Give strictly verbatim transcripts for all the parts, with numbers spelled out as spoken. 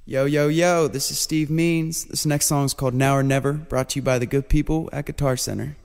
Yo, yo, yo, this is Steve Means. This next song is called Now or Never, brought to you by the good people at Guitar Center.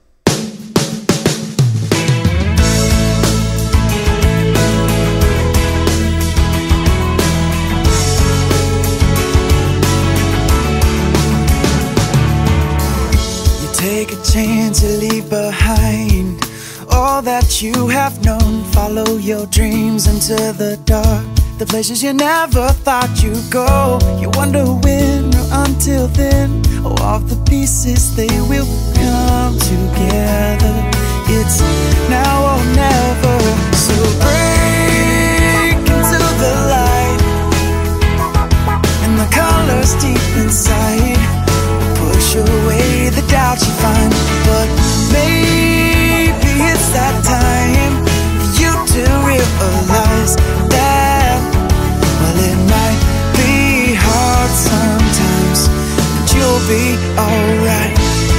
You take a chance, you leave behind all that you have known. Follow your dreams into the dark, the places you never thought you'd go. You wonder when or until then, oh, all the pieces, they will come together. It's now or never. So break into the light and the colors deep inside. Push away the doubt you find, but maybe it's that time for you to realize that, well, it might be hard sometimes, but you'll be alright.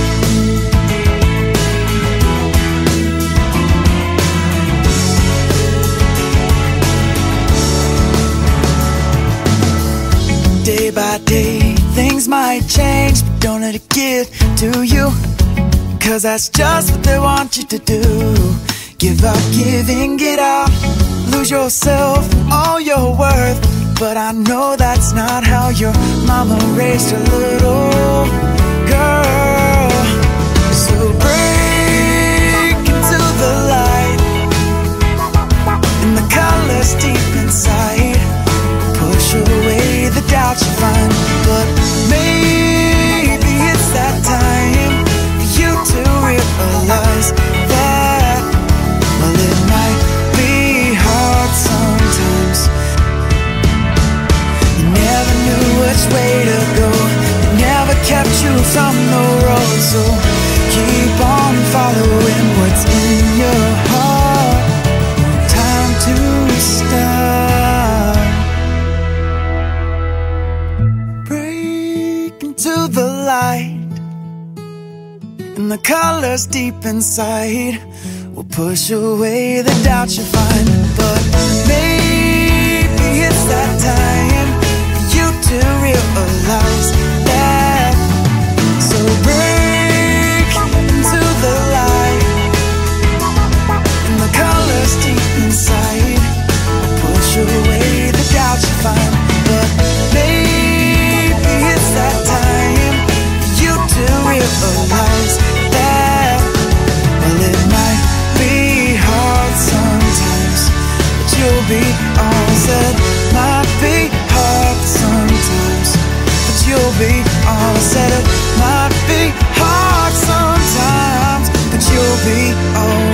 Day by day, things might change, but don't let it get to you, 'cause that's just what they want you to do. Give up giving it up, lose yourself, all your worth. But I know that's not how your mama raised her little girl. So break into the light and the colors deep inside. Push away the doubt you find, but maybe it's that time for you to realize that, well, it might be hard sometimes. You never knew which way to go, it never kept you from the road. So keep on following what's in your heart. Time to start. Break into the light and the colors deep inside will push away the doubt you find, but maybe it's that time for you to realize that. So break into the light and the colors deep inside will push away the doubt you find, but maybe it's that time for you to realize that, well, it might be hard sometimes, but you'll be all set. Might be hard sometimes, but you'll be all set. It might be hard sometimes, but you'll be all